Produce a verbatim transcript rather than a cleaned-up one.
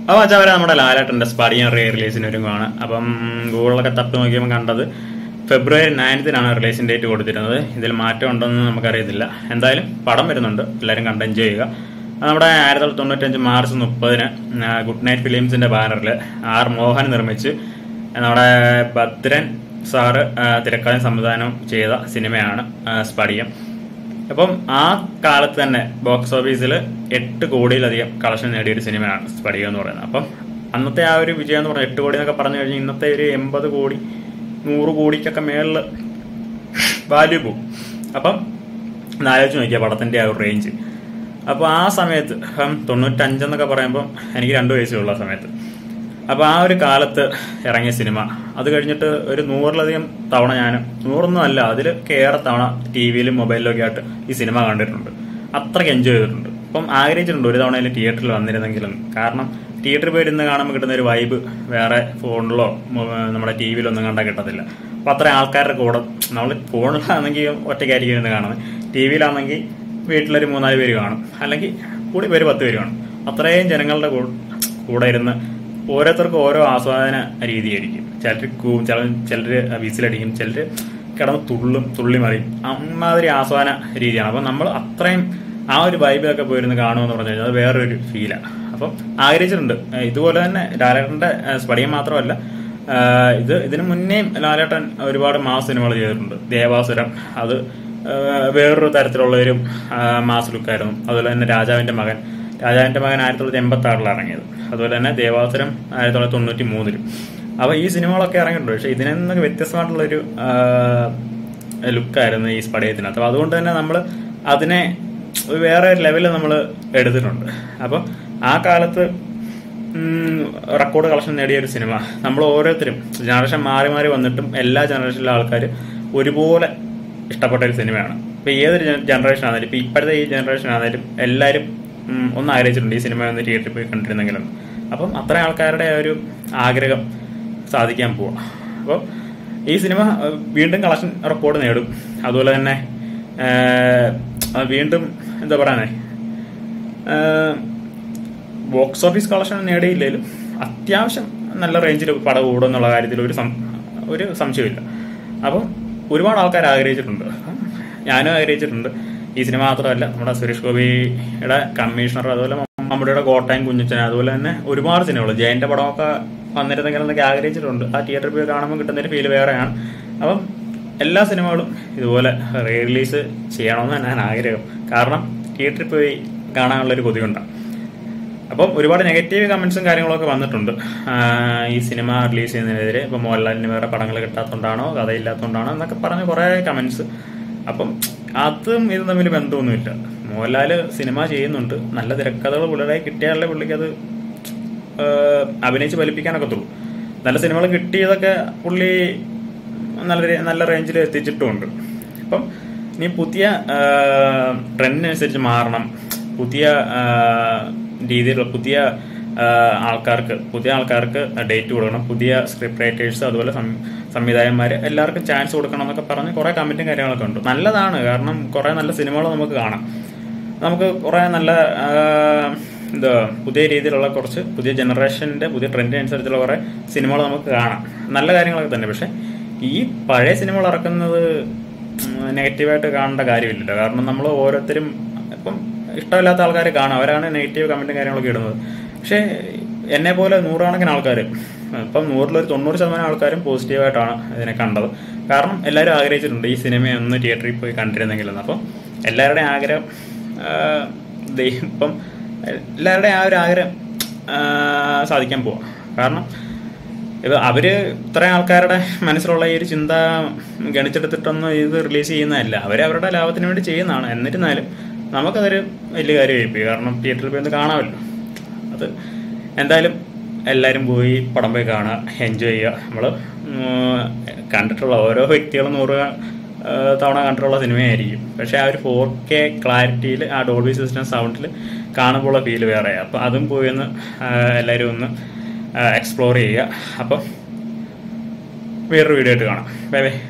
അപ്പോൾ വെച്ചാൽ അവരെ നമ്മുടെ ലാലേട്ടൻ്റെ സ്പടിയൻ റീ റിലീസിന് ഒരുങ്ങുവാണ്. അപ്പം ഗൂഗിളിലൊക്കെ തപ്പി നോക്കിയപ്പോൾ കണ്ടത് ഫെബ്രുവരി നയൻത്തിനാണ് റിലീസിൻ ഡേറ്റ് കൊടുത്തിരുന്നത്. ഇതിൽ മാറ്റം ഉണ്ടോയെന്ന് നമുക്കറിയത്തില്ല. എന്തായാലും പടം വരുന്നുണ്ട്, എല്ലാവരും കണ്ട് എൻജോയ് ചെയ്യുക. നമ്മുടെ ആയിരത്തി തൊള്ളായിരത്തി തൊണ്ണൂറ്റഞ്ച് മാർച്ച് മുപ്പതിന് ഗുഡ് നൈറ്റ് ഫിലിംസിന്റെ ബാനറിൽ ആർ മോഹൻ നിർമ്മിച്ച് നമ്മുടെ ഭദ്രൻ സാറ് തിരക്കഥയും സംവിധാനം ചെയ്ത സിനിമയാണ് സ്പടിയം. അപ്പം ആ കാലത്ത് തന്നെ ബോക്സ് ഓഫീസിൽ എട്ട് കോടിയിലധികം കളക്ഷൻ നേടിയൊരു സിനിമയാണ് സ്പടിയം എന്ന് പറയുന്നത്. അപ്പം അന്നത്തെ ആ ഒരു വിജയം എന്ന് പറഞ്ഞാൽ എട്ട് കോടി എന്നൊക്കെ പറഞ്ഞു കഴിഞ്ഞാൽ ഇന്നത്തെ ഒരു എൺപത് കോടി നൂറ് കോടിക്കൊക്കെ മേളിൽ വാല്യൂ പോകും. അപ്പം ആലോചിച്ച് നോക്കിയാൽ പടത്തിന്റെ ആ ഒരു റേഞ്ച്. അപ്പോൾ ആ സമയത്ത് ഇപ്പം തൊണ്ണൂറ്റഞ്ചെന്നൊക്കെ പറയുമ്പോൾ എനിക്ക് രണ്ട് വയസ്സുള്ള സമയത്ത്, അപ്പോൾ ആ ഒരു കാലത്ത് ഇറങ്ങിയ സിനിമ അത് കഴിഞ്ഞിട്ട് ഒരു നൂറിലധികം തവണ ഞാൻ നൂറൊന്നും അല്ല അതിലൊക്കെ ഏറെ തവണ ടി വിയിലും മൊബൈലിലൊക്കെ ആയിട്ട് ഈ സിനിമ കണ്ടിട്ടുണ്ട്. അത്രയ്ക്ക് എൻജോയ് ചെയ്തിട്ടുണ്ട്. അപ്പം ആഗ്രഹിച്ചിട്ടുണ്ട് ഒരു തവണ അതിൽ തിയേറ്ററിൽ വന്നിരുന്നെങ്കിലും. കാരണം തിയേറ്ററിൽ പോയി ഇരുന്ന് കാണുമ്പോൾ കിട്ടുന്ന ഒരു വൈബ് വേറെ ഫോണിലോ നമ്മുടെ ടി വിയിലോ ഒന്നും കണ്ടാൽ കിട്ടത്തില്ല. അപ്പം അത്രയും ആൾക്കാരുടെ കൂടെ നമ്മൾ ഫോണിലാണെങ്കിൽ ഒറ്റയ്ക്കായിരിക്കും ഇരുന്ന് കാണുന്നത്, ടി വിയിലാണെങ്കിൽ വീട്ടിലൊരു മൂന്നാല് പേര് കാണും, അല്ലെങ്കിൽ കൂടി പേര് പത്ത് പേര് കാണും. അത്രയും ജനങ്ങളുടെ കൂടെ ഇരുന്ന് ഓരോരുത്തർക്കും ഓരോ ആസ്വാദന രീതിയായിരിക്കും. ചിലർ കൂവും, ചില ചിലർ വിസിലടിക്കും, ചിലർ കിടന്ന് തുള്ളും തുള്ളി മറിയും. അമ്മാതിരി ആസ്വാദന രീതിയാണ്. അപ്പം നമ്മൾ അത്രയും ആ ഒരു വൈബിലൊക്കെ പോയിരുന്ന് കാണുമെന്ന് പറഞ്ഞു കഴിഞ്ഞാൽ അത് വേറൊരു ഫീലാണ്. അപ്പം ആഗ്രഹിച്ചിട്ടുണ്ട്. ഇതുപോലെ തന്നെ ലാലേട്ടൻ്റെ സ്പടിയം മാത്രമല്ല, ഇത് ഇതിനു മുന്നേയും ലാലേട്ടൻ ഒരുപാട് മാസ് സിനിമകൾ ചെയ്തിട്ടുണ്ട്. ദേവാസുരം അത് വേറൊരു തരത്തിലുള്ളൊരു മാസ് ലുക്കായിരുന്നു. അതുപോലെ തന്നെ രാജാവിന്റെ മകൻ രാജാവിന്റെ മകൻ ആയിരത്തി തൊള്ളായിരത്തി എൺപത്തി ആറിലാണ് ഇറങ്ങിയത്. അതുപോലെ തന്നെ ദേവാസുരം ആയിരത്തി തൊള്ളായിരത്തി തൊണ്ണൂറ്റി മൂന്നിലും. അപ്പോൾ ഈ സിനിമകളൊക്കെ ഇറങ്ങിയിട്ടുണ്ട്. പക്ഷെ ഇതിൽ നിന്നൊക്കെ വ്യത്യസ്തമായിട്ടുള്ളൊരു ലുക്കായിരുന്നു ഈ സ്പടിയത്തിനകത്ത്. അപ്പോൾ അതുകൊണ്ട് തന്നെ നമ്മൾ അതിനെ വേറെ ഒരു ലെവലിൽ നമ്മൾ എടുത്തിട്ടുണ്ട്. അപ്പം ആ കാലത്ത് റെക്കോർഡ് കളക്ഷൻ നേടിയ ഒരു സിനിമ നമ്മൾ ഓരോരുത്തരും ജനറേഷൻ മാറി മാറി വന്നിട്ടും എല്ലാ ജനറേഷനിലെ ആൾക്കാർ ഒരുപോലെ ഇഷ്ടപ്പെട്ട ഒരു സിനിമയാണ്. ഇപ്പം ഏതൊരു ജനറേഷൻ ആണെങ്കിലും ഇപ്പം ഇപ്പോഴത്തെ ഈ ജനറേഷൻ ആണെങ്കിലും എല്ലാവരും ഒന്ന് ആഗ്രഹിച്ചിട്ടുണ്ട് ഈ സിനിമ ഒന്ന് തിയേറ്ററിൽ പോയി കണ്ടിരുന്നെങ്കിലും. അപ്പം അത്രയും ആൾക്കാരുടെ ഒരു ആഗ്രഹം സാധിക്കാൻ പോവാം. അപ്പോൾ ഈ സിനിമ വീണ്ടും കളക്ഷൻ റെക്കോർഡ് നേടും. അതുപോലെ തന്നെ വീണ്ടും എന്താ പറയാനേ ബോക്സ് ഓഫീസ് കളക്ഷൻ നേടിയില്ലെങ്കിലും അത്യാവശ്യം നല്ല റേഞ്ചിൽ പടം കൂടും എന്നുള്ള കാര്യത്തിൽ ഒരു ഒരു സംശയമില്ല. അപ്പം ഒരുപാട് ആൾക്കാർ ആഗ്രഹിച്ചിട്ടുണ്ട്, ഞാനും ആഗ്രഹിച്ചിട്ടുണ്ട്. ഈ സിനിമ മാത്രമല്ല, നമ്മുടെ സുരേഷ് ഗോപിയുടെ കമ്മീഷണർ, അതുപോലെ മമ്മൂടിയുടെ കോട്ടയം കുഞ്ഞച്ചൻ, അതുപോലെ തന്നെ ഒരുപാട് സിനിമകൾ ജയന്റെ പടമൊക്കെ വന്നിരുന്നെങ്കിൽ എന്നൊക്കെ ആഗ്രഹിച്ചിട്ടുണ്ട്. ആ തിയേറ്ററിൽ പോയി കാണുമ്പോൾ കിട്ടുന്നൊരു ഫീൽ വേറെയാണ്. അപ്പം എല്ലാ സിനിമകളും ഇതുപോലെ റീ റിലീസ് ചെയ്യണമെന്ന് ഞാൻ ആഗ്രഹം. കാരണം തിയേറ്ററിൽ പോയി കാണാനുള്ളൊരു കൊതിയുണ്ടാകും. അപ്പം ഒരുപാട് നെഗറ്റീവ് കമന്റ്സും കാര്യങ്ങളൊക്കെ വന്നിട്ടുണ്ട് ഈ സിനിമ റിലീസ് ചെയ്യുന്നതിനെതിരെ. ഇപ്പം മോഹൻലാലിന് വേറെ പടങ്ങൾ കിട്ടാത്തതുകൊണ്ടാണോ കഥയില്ലാത്തതുകൊണ്ടാണോ എന്നൊക്കെ പറഞ്ഞ് കുറേ കമന്റ്സ്. അപ്പം അതും ഇത് തമ്മിൽ ബന്ധമൊന്നുമില്ല. മോഹൻലാൽ സിനിമ ചെയ്യുന്നുണ്ട്, നല്ല തിരക്കഥകൾ പുള്ളിയുടെ കിട്ടിയാലേ പുള്ളിക്ക് അത് അഭിനയിച്ച് ഫലിപ്പിക്കാനൊക്കത്തുള്ളൂ. നല്ല സിനിമകൾ കിട്ടിയതൊക്കെ പുള്ളി നല്ല നല്ല റേഞ്ചിൽ എത്തിച്ചിട്ടുമുണ്ട്. അപ്പം ഇനി പുതിയ ട്രെൻഡിനനുസരിച്ച് മാറണം, പുതിയ രീതിയിലുള്ള പുതിയ ആൾക്കാർക്ക് പുതിയ ആൾക്കാർക്ക് ഡേറ്റ് കൊടുക്കണം, പുതിയ സ്ക്രിപ്റ്റ് റൈറ്റേഴ്സ് അതുപോലെ സംവിധായകന്മാർ എല്ലാവർക്കും ചാൻസ് കൊടുക്കണം എന്നൊക്കെ പറഞ്ഞ് കുറേ കമന്റും കാര്യങ്ങളൊക്കെ ഉണ്ട്. നല്ലതാണ്, കാരണം കുറേ നല്ല സിനിമകൾ നമുക്ക് കാണാം. നമുക്ക് കുറേ നല്ല എന്താ പുതിയ രീതിയിലുള്ള കുറച്ച് പുതിയ ജനറേഷൻ്റെ പുതിയ ട്രെൻഡിന് അനുസരിച്ചുള്ള കുറേ സിനിമകൾ നമുക്ക് കാണാം, നല്ല കാര്യങ്ങളൊക്കെ തന്നെ. പക്ഷെ ഈ പഴയ സിനിമകൾ ഇറക്കുന്നത് നെഗറ്റീവായിട്ട് കാണേണ്ട കാര്യമില്ലല്ലോ. കാരണം നമ്മൾ ഓരോരുത്തരും ഇപ്പം ഇഷ്ടമില്ലാത്ത ആൾക്കാർ കാണും, അവരാണ് നെഗറ്റീവ് കമന്റും കാര്യങ്ങളൊക്കെ ഇടുന്നത്. പക്ഷേ എന്നെ പോലെ നൂറുകണക്കിന് ആൾക്കാർ, ഇപ്പം നൂറിലൊരു തൊണ്ണൂറ് ശതമാനം ആൾക്കാരും പോസിറ്റീവായിട്ടാണ് ഇതിനെ കണ്ടത്. കാരണം എല്ലാവരും ആഗ്രഹിച്ചിട്ടുണ്ട് ഈ സിനിമയൊന്ന് തിയേറ്ററിൽ പോയി കണ്ടിരുന്നെങ്കിലെന്ന്. അപ്പം എല്ലാവരുടെയും ആഗ്രഹം ഇപ്പം എല്ലാവരുടെയും ആ ഒരു ആഗ്രഹം സാധിക്കാൻ പോവാം. കാരണം ഇത് അവര് ഇത്രയും ആൾക്കാരുടെ മനസ്സിലുള്ള ഈ ഒരു ചിന്ത ഗണിച്ചെടുത്തിട്ടൊന്നും ഇത് റിലീസ് ചെയ്യുന്നതല്ല, അവർ അവരുടെ ലാഭത്തിന് വേണ്ടി ചെയ്യുന്നതാണ്. എന്നിരുന്നാലും നമുക്കതൊരു വലിയ കാര്യമായി, കാരണം തിയേറ്ററിൽ പോയി കാണാമല്ലോ. അത് എന്തായാലും എല്ലാവരും പോയി പടം പോയി കാണുക, എൻജോയ് ചെയ്യുക. നമ്മൾ കണ്ടിട്ടുള്ള ഓരോ വ്യക്തികളും നൂറ് തവണ കണ്ടിട്ടുള്ള സിനിമയായിരിക്കും, പക്ഷെ ആ ഒരു ഫോർ കെ ക്ലാരിറ്റിയിൽ ആ ഡോൾബി സിസ്റ്റം സൗണ്ടിൽ കാണുമ്പോഴുള്ള ഫീൽ വേറെയാണ്. അപ്പം അതും പോയി ഒന്ന് എല്ലാവരും ഒന്ന് എക്സ്പ്ലോർ ചെയ്യുക. അപ്പം വേറൊരു വീഡിയോ ആയിട്ട് കാണാം. Bye by.